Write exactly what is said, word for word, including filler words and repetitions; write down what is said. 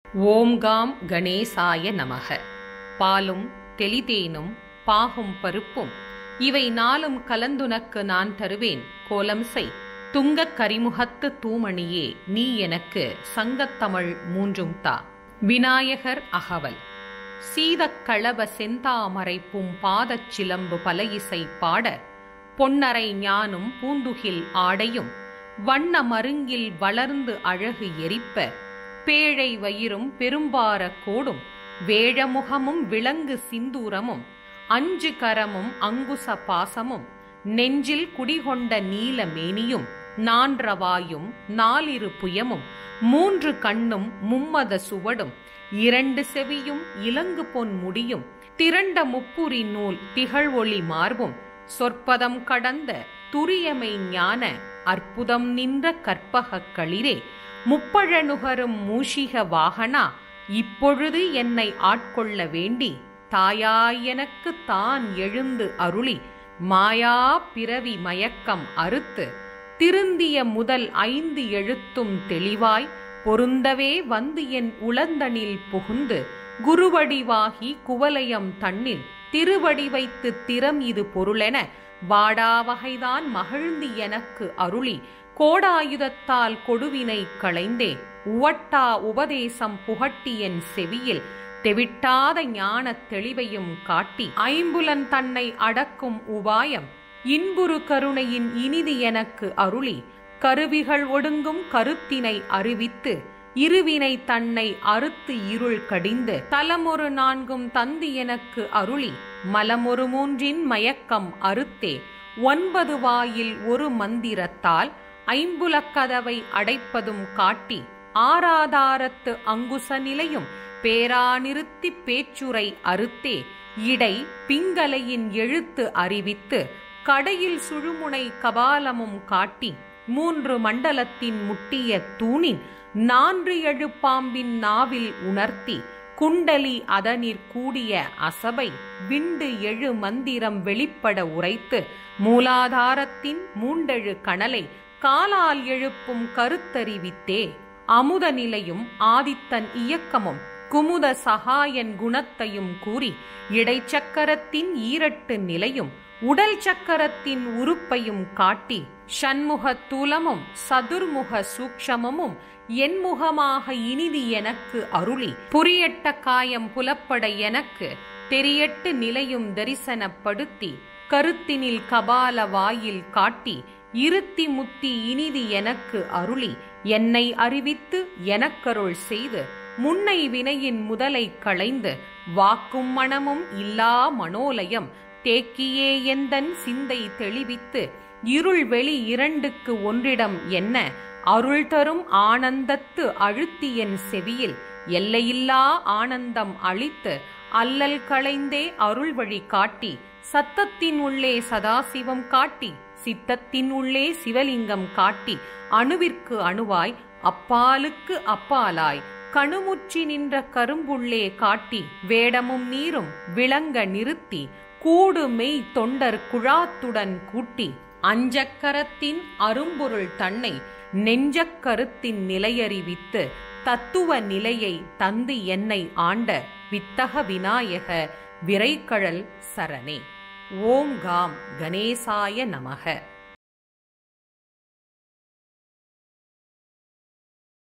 ஓம் com கணேசாய நமக. பாலும் தெளிதேனும் பாகும் பருப்பும் இவை நாளும் கலந்துனக்கு நான் தருவேன் கோலம் செய் துங்கக் கரிமுகத்து தூமணியே நீ எனக்கு சங்கத்தமிழ் மூன்றும் தா. விநாயகர் அகவல். சீதக் களப செந்தாமரைப்பும் பாதச் சிலம்பு பல இசை பாட பொன்னரை ஞானும் பூந்துகில் ஆடையும் வண்ண மருங்கில் வளர்ந்து அழகு எரிப்ப பேழை வயிறும் பெரும்பார கோடும் வேழமுகமும் விலங்கு சிந்தூரமும் அஞ்சு கரமும் அங்குச பாசமும் நெஞ்சில் குடிகொண்ட நீல மேனியும் நான்றவாயும் நாலிரு புயமும் மூன்று கண்ணும் மும்மத சுவடும் இரண்டு செவியும் இலங்கு பொன் முடியும் திரண்ட முப்புரி நூல் திகழ் ஒளி மார்பும் சொற்பதம் கடந்த துரியமை ஞான அற்புதம் நின்ற கற்பகக் களிரே முப்பழநுகரும் மூஷிக வாகனா இப்பொழுது என்னை ஆட்கொள்ள வேண்டி தாயாய் எனக்கு தான் எழுந்து அருளி மாயா பிறவி மயக்கம் அறுத்து திருந்திய முதல் ஐந்து எழுத்தும் தெளிவாய் பொருந்தவே வந்து என் உளந்தனில் புகுந்து குருவடிவாகி குவலயம் தன்னில் திருவடி வைத்து திறம் இது பொருளென வாடாவகைதான் மகிழ்ந்து எனக்கு அருளி கோடாயுதத்தால் கொடுவினை களைந்தே உவட்டா உபதேசம் புகட்டி என் செவியில் தெவிட்டாத ஞான தெளிவையும் காட்டி ஐம்புலன் தன்னை அடக்கும் உபாயம் இன்புறு கருணையின் இனிது எனக்கு அருளி கருவிகள் ஒடுங்கும் கருத்தினை அறிவித்து இருவினை தன்னை அறுத்து இருள் கடிந்து தலமொரு நான்கும் தந்து எனக்கு அருளி மலமொரு மூன்றின் மயக்கம் அறுத்தே ஒன்பது வாயில் ஒரு மந்திரத்தால் ஐம்புலக்கதவை அடைப்பதும் காட்டி ஆராதாரத்து அங்குச நிலையும் பேரா நிறுத்தி பேச்சுரை அறுத்தே இடை பிங்கலையின் எழுத்து அறிவித்து கடையில் சுழுமுனை கபாலமும் காட்டி மூன்று மண்டலத்தின் முட்டிய தூணின் நான்கு எழுப்பாம்பின் நாவில் உணர்த்தி குண்டலி அதனிற் கூடிய அசபை விண்டு எழு மந்திரம் வெளிப்பட உரைத்து மூலாதாரத்தின் மூண்டெழு கணலை காலால் எழுப்பும் கருத்தறிவித்தே அமுத நிலையும் ஆதித்தன் இயக்கமும் குமுத சகாயன் குணத்தையும் கூறி இடைச்சக்கரத்தின் ஈரட்டு நிலையும் உடல் சக்கரத்தின் உறுப்பையும் காட்டி ஷண்முக தூலமும் சதுர்முக சூக்ஷமமும் என்முகமாக இனிதி எனக்கு அருளி புரியட்ட காயம் புலப்பட எனக்கு தெரியட்டு நிலையும் தரிசனப்படுத்தி கருத்தினில் கபால வாயில் காட்டி இருத்தி முத்தி இனிதி எனக்கு அருளி என்னை அறிவித்து எனக்கருள் செய்து முன்னை வினையின் முதலை களைந்து வாக்கும் மனமும் இல்லா மனோலயம் தேக்கியே எந்தன் சிந்தை தெளிவித்து இருள் வெளி இரண்டுக்கு ஒன்றிடம் என்ன அருள் தரும் ஆனந்தத்து அழுத்தி என் செவியில் எல்லையில்லா ஆனந்தம் அளித்து அல்லல் களைந்தே அருள் வழி காட்டி சத்தத்தின் உள்ளே சதாசிவம் காட்டி சித்தத்தின் உள்ளே சிவலிங்கம் காட்டி அணுவிற்கு அணுவாய் அப்பாலுக்கு அப்பாலாய் கணுமுற்றி நின்ற கரும்புள்ளே காட்டி வேடமும் நீரும் விளங்க நிறுத்தி கூடு மெய் தொண்டர் குழாத்துடன் கூட்டி அஞ்சக்கரத்தின் அரும்பொருள் தன்னை நெஞ்சக்கருத்தின் நிலையறிவித்து தத்துவ நிலையை தந்து என்னை ஆண்ட வித்தக விநாயக விரைகழல் சரணே. ஓம் காம் கணேசாய நமக.